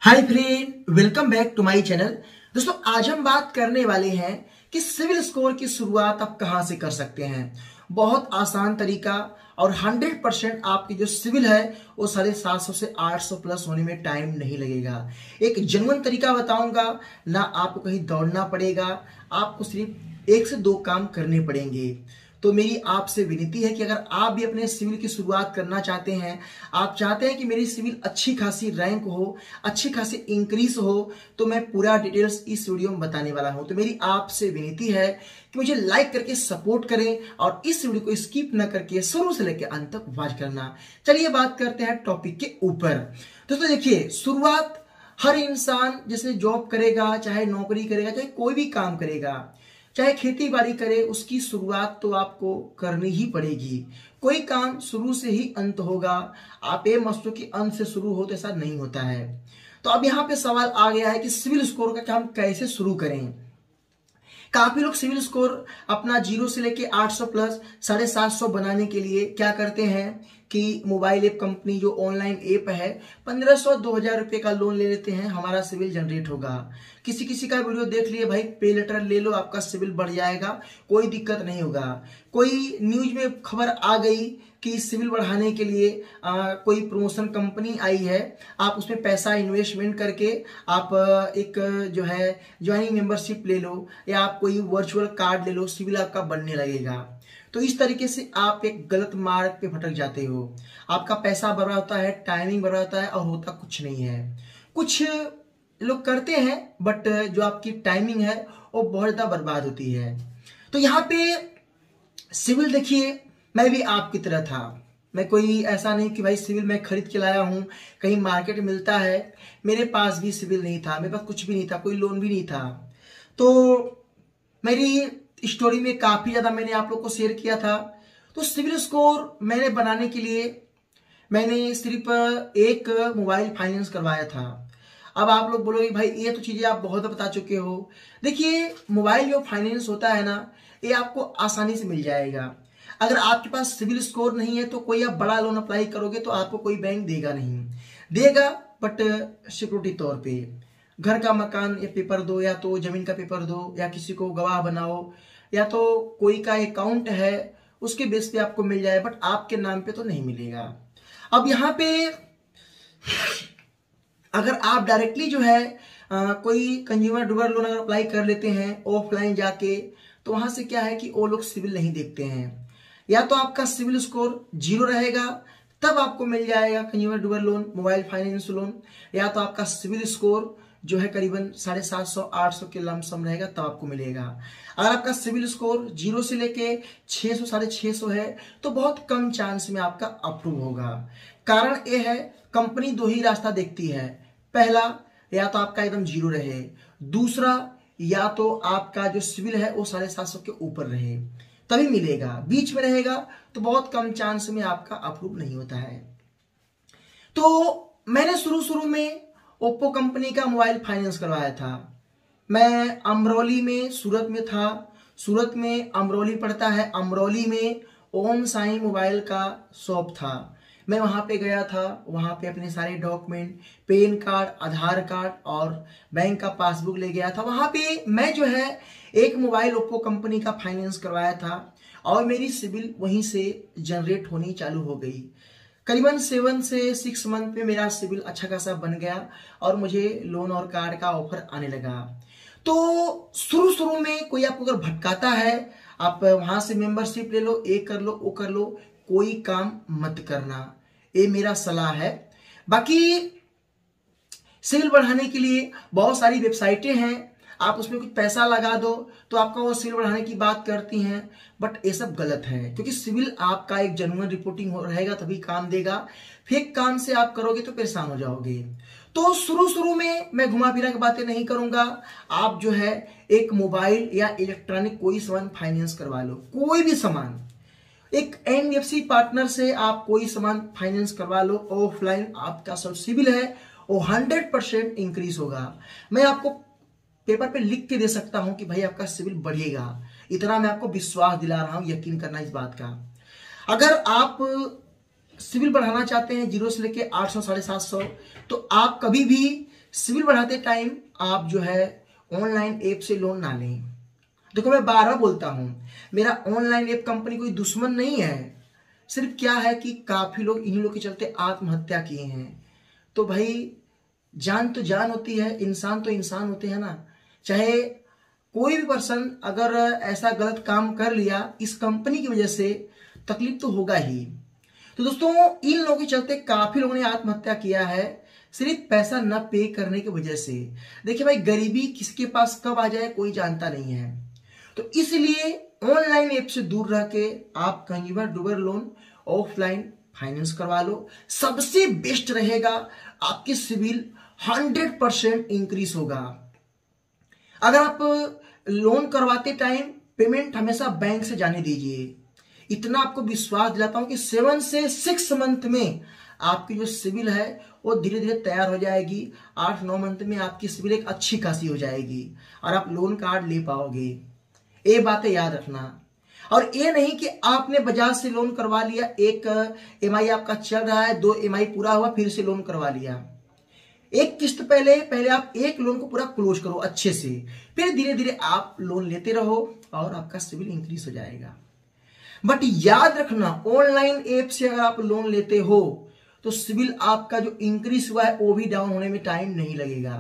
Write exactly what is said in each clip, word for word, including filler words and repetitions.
Hi friend, welcome back to my channel. दोस्तों, आज हम बात करने वाले हैं कि सिविल स्कोर की शुरुआत आप कहां से कर सकते हैं। बहुत आसान तरीका और सौ परसेंट आपकी जो सिविल है वो साढ़े सात सौ से आठ सौ प्लस होने में टाइम नहीं लगेगा। एक जेन्युइन तरीका बताऊंगा, ना आपको कहीं दौड़ना पड़ेगा, आपको सिर्फ एक से दो काम करने पड़ेंगे। तो मेरी आपसे विनती है कि अगर आप भी अपने सिविल की शुरुआत करना चाहते हैं, आप चाहते हैं कि मेरी सिविल अच्छी खासी रैंक हो, अच्छी खासी इंक्रीज हो, तो मैं पूरा डिटेल्स इस वीडियो में बताने वाला हूं। तो मेरी आपसे विनती है कि मुझे लाइक करके सपोर्ट करें और इस वीडियो को स्किप न करके शुरू से लेकर अंत तक वॉच करना। चलिए बात करते हैं टॉपिक के ऊपर। दोस्तों देखिए, शुरुआत हर इंसान जैसे जॉब करेगा, चाहे नौकरी करेगा, चाहे कोई भी काम करेगा, चाहे खेती बाड़ी करे, उसकी शुरुआत तो आपको करनी ही पड़ेगी। कोई काम शुरू से ही अंत होगा। आप ये मत सोचो कि अंत से शुरू हो, तो ऐसा नहीं होता है। तो अब यहाँ पे सवाल आ गया है कि सिविल स्कोर का काम कैसे शुरू करें। काफी लोग सिविल स्कोर अपना जीरो से लेके आठ सौ प्लस साढ़े सात सौ बनाने के लिए क्या करते हैं कि मोबाइल ऐप कंपनी जो ऑनलाइन ऐप है, पंद्रह सौ दो हजार रुपए का लोन ले लेते हैं, हमारा सिविल जनरेट होगा। किसी किसी का वीडियो देख लिए, भाई पे लेटर ले लो, आपका सिविल बढ़ जाएगा, कोई दिक्कत नहीं होगा। कोई न्यूज में खबर आ गई कि सिविल बढ़ाने के लिए आ, कोई प्रमोशन कंपनी आई है, आप उसमें पैसा इन्वेस्टमेंट करके आप एक जो है ज्वाइनिंग मेंबरशिप ले लो, या आप कोई वर्चुअल कार्ड ले लो, सिविल आपका बनने लगेगा। तो इस तरीके से आप एक गलत मार्ग पे भटक जाते हो। आपका पैसा बर्बाद होता है, टाइमिंग बर्बाद होता है, और होता कुछ नहीं है। कुछ लोग करते हैं, बट जो आपकी टाइमिंग है वो बहुत ज्यादा बर्बाद होती है। तो यहाँ पे सिविल देखिए, मैं भी आपकी तरह था। मैं कोई ऐसा नहीं कि भाई सिविल मैं खरीद के लाया हूं, कहीं मार्केट मिलता है। मेरे पास भी सिविल नहीं था, मेरे पास कुछ भी नहीं था, कोई लोन भी नहीं था। तो मेरी स्टोरी में काफी ज्यादा मैंने आप लोग को शेयर किया था। तो सिविल स्कोर मैंने बनाने के लिए मैंने सिर्फ एक मोबाइल फाइनेंस करवाया था। अब आप लोग बोलोगे भाई ये तो चीजें आप बहुत बता चुके हो। देखिए, मोबाइल जो फाइनेंस होता है ना, ये आपको आसानी से मिल जाएगा। अगर आपके पास सिविल स्कोर नहीं है तो कोई आप बड़ा लोन अप्लाई करोगे तो आपको कोई बैंक देगा नहीं, देगा बट सिक्योरिटी तौर पे। घर का मकान या पेपर दो, या तो जमीन का पेपर दो, या किसी को गवाह बनाओ, या तो कोई का अकाउंट है उसके बेस पे आपको मिल जाए, बट आपके नाम पे तो नहीं मिलेगा। अब यहाँ पे अगर आप डायरेक्टली जो है आ, कोई कंज्यूमर ड्यूरेबल लोन अगर अप्लाई कर लेते हैं ऑफलाइन जाके, तो वहां से क्या है कि वो लोग सिविल नहीं देखते हैं। या तो आपका सिविल स्कोर जीरो रहेगा, तब आपको मिल जाएगा consumer durable loan, mobile finance loan. या तो आपका सिविल स्कोर जो है करीबन साढ़े सात सौ आठ सौ के लमसम रहेगा, तब आपको मिलेगा। अगर आपका सिविल स्कोर जीरो से लेके छह सौ साढ़े छह सौ है, तो बहुत कम चांस में आपका अप्रूव होगा। कारण यह है, कंपनी दो ही रास्ता देखती है। पहला, या तो आपका एकदम जीरो रहे, दूसरा या तो आपका जो सिविल है वो साढ़े सात सौ के ऊपर रहे, तभी मिलेगा। बीच में रहेगा तो बहुत कम चांस में आपका अप्रूव नहीं होता है। तो मैंने शुरू शुरू में ओप्पो कंपनी का मोबाइल फाइनेंस करवाया था। मैं अमरौली में, सूरत में था। सूरत में अमरौली पड़ता है, अमरौली में ओम साई मोबाइल का शॉप था। मैं वहां पे गया था, वहां पे अपने सारे document, PAN card, Aadhaar card और बैंक का पासबुक ले गया था। वहां पे मैं जो है एक मोबाइल ओप्पो कंपनी का फाइनेंस करवाया था, और मेरी सिविल वहीं से जनरेट होनी चालू हो गई। करीबन सेवन से सिक्स मंथ में मेरा सिविल अच्छा खासा बन गया, और मुझे लोन और कार्ड का ऑफर आने लगा। तो शुरू शुरू में कोई आपको अगर भटकाता है, आप वहां से मेंबरशिप ले लो, ये कर लो, वो कर लो, कोई काम मत करना, ये मेरा सलाह है। बाकी सिविल बढ़ाने के लिए बहुत सारी वेबसाइटें हैं, आप उसमें कुछ पैसा लगा दो तो आपका वो सिविल बढ़ाने की बात करती हैं, बट ये सब गलत है। क्योंकि सिविल आपका एक जेन्युइन रिपोर्टिंग हो रहेगा तभी काम देगा। फेक काम से आप करोगे तो परेशान हो जाओगे। तो शुरू शुरू में मैं घुमा फिरा के बातें नहीं करूंगा। आप जो है एक मोबाइल या इलेक्ट्रॉनिक कोई सामान फाइनेंस करवा लो, कोई भी सामान। एक एनबीएफसी पार्टनर से आप कोई सामान फाइनेंस करवा लो ऑफलाइन, आपका सब सिविल है वो हंड्रेड परसेंट इंक्रीज होगा। मैं आपको पेपर पे लिख के दे सकता हूं कि भाई आपका सिविल बढ़ेगा, इतना मैं आपको विश्वास दिला रहा हूं, यकीन करना इस बात का। अगर आप सिविल बढ़ाना चाहते हैं जीरो से लेके आठ सौ साढ़े सात सौ, तो आप कभी भी सिविल बढ़ाते टाइम आप जो है ऑनलाइन ऐप से लोन ना लें। देखो मैं बार बार बोलता हूं, मेरा ऑनलाइन ऐप कंपनी कोई दुश्मन नहीं है, सिर्फ क्या है कि काफी लोग इन्हीं लोग के चलते आत्महत्या किए हैं। तो भाई जान तो जान होती है, इंसान तो इंसान होते हैं ना। चाहे कोई भी पर्सन अगर ऐसा गलत काम कर लिया इस कंपनी की वजह से, तकलीफ तो होगा ही। तो दोस्तों इन लोगों के चलते काफी लोगों ने आत्महत्या किया है, सिर्फ पैसा न पे करने की वजह से। देखिए भाई, गरीबी किसके पास कब आ जाए कोई जानता नहीं है। तो इसलिए ऑनलाइन ऐप से दूर रह के आप consumer durable loan offline finance करवा लो, सबसे बेस्ट रहेगा। आपकी सिविल हंड्रेड परसेंट इंक्रीज होगा। अगर आप लोन करवाते टाइम पेमेंट हमेशा बैंक से जाने दीजिए। इतना आपको विश्वास दिलाता हूं कि सेवन से सिक्स मंथ में आपकी जो सिविल है वो धीरे धीरे तैयार हो जाएगी। आठ नौ मंथ में आपकी सिविल एक अच्छी खासी हो जाएगी और आप लोन कार्ड ले पाओगे। ये बातें याद रखना। और ये नहीं कि आपने बजाज से लोन करवा लिया, एक एमआई आपका चल रहा है, दो एमआई पूरा हुआ फिर से लोन करवा लिया। एक किस्त पहले पहले आप एक लोन को पूरा क्लोज करो अच्छे से, फिर धीरे धीरे आप लोन लेते रहो और आपका सिविल इंक्रीज हो जाएगा। बट याद रखना, ऑनलाइन ऐप से अगर आप लोन लेते हो तो सिविल आपका जो इंक्रीज हुआ है वो भी डाउन होने में टाइम नहीं लगेगा।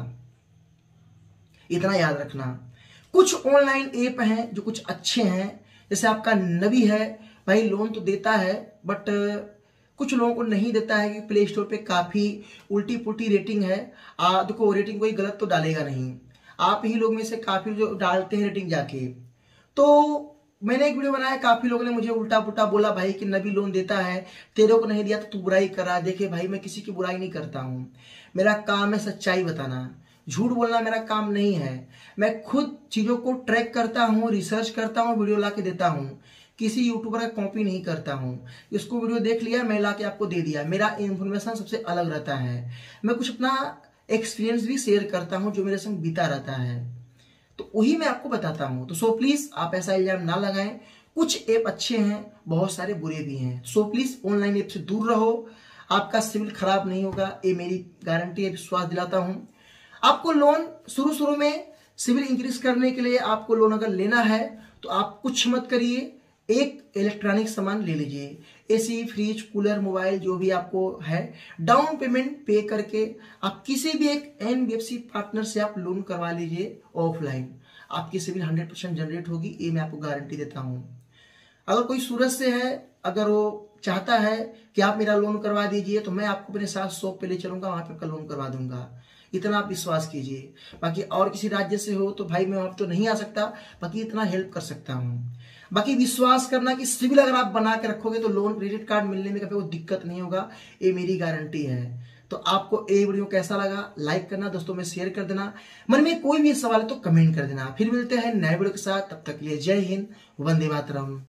इतना याद रखना। कुछ ऑनलाइन ऐप हैं जो कुछ अच्छे हैं, जैसे आपका नबी है भाई, लोन तो देता है बट कुछ लोगों को नहीं देता है कि प्ले स्टोर पे काफी उल्टी पुल्टी रेटिंग है। आ, देखो रेटिंग कोई गलत तो डालेगा नहीं, आप ही लोग में से काफी जो डालते हैं रेटिंग जाके। तो मैंने एक वीडियो बनाया, काफी लोगों ने मुझे उल्टा पुल्टा बोला भाई कि नबी लोन देता है, तेरे को नहीं दिया तो तू बुराई कर रहा है। देखे भाई, मैं किसी की बुराई नहीं करता हूं, मेरा काम है सच्चाई बताना, झूठ बोलना मेरा काम नहीं है। मैं खुद चीजों को ट्रैक करता हूँ, रिसर्च करता हूँ, वीडियो ला के देता हूँ। किसी यूट्यूबर का कॉपी नहीं करता हूँ, इसको वीडियो देख लिया मैं ला के आपको दे दिया। मेरा इन्फॉर्मेशन सबसे अलग रहता है। मैं कुछ अपना एक्सपीरियंस भी शेयर करता हूँ जो मेरे संग बीता रहता है, तो वही मैं आपको बताता हूँ। तो सो प्लीज आप ऐसा इल्जाम ना लगाएं। कुछ ऐप अच्छे हैं, बहुत सारे बुरे भी हैं। सो प्लीज ऑनलाइन ऐप से दूर रहो, आपका सिविल खराब नहीं होगा, ये मेरी गारंटी है, विश्वास दिलाता हूँ। आपको लोन शुरू शुरू में सिविल इंक्रीज करने के लिए आपको लोन अगर लेना है तो आप कुछ मत करिए, एक इलेक्ट्रॉनिक सामान ले लीजिए, एसी, फ्रिज, कूलर, मोबाइल, जो भी आपको है, डाउन पेमेंट पे करके आप किसी भी एक एनबीएफसी पार्टनर से आप लोन करवा लीजिए ऑफलाइन। आपकी सिविल हंड्रेड परसेंट जनरेट होगी, ये मैं आपको गारंटी देता हूँ। अगर कोई सूरत से है, अगर वो चाहता है कि आप मेरा लोन करवा दीजिए तो मैं आपको अपने साथ शॉप पे ले चलूंगा, वहां पे आपका लोन करवा दूंगा। इतना आप विश्वास कीजिए। बाकी और किसी राज्य से हो तो भाई मैं वहां तो नहीं आ सकता, बाकी इतना हेल्प कर सकता हूँ। बाकी विश्वास करना कि सिविल अगर आप बना के रखोगे तो लोन क्रेडिट कार्ड मिलने में कभी वो दिक्कत नहीं होगा, ये मेरी गारंटी है। तो आपको ये वीडियो कैसा लगा लाइक करना, दोस्तों में शेयर कर देना, मन में कोई भी सवाल है तो कमेंट कर देना। फिर मिलते हैं नए वीडियो के साथ, तब तक के लिए जय हिंद, वंदे मातरम।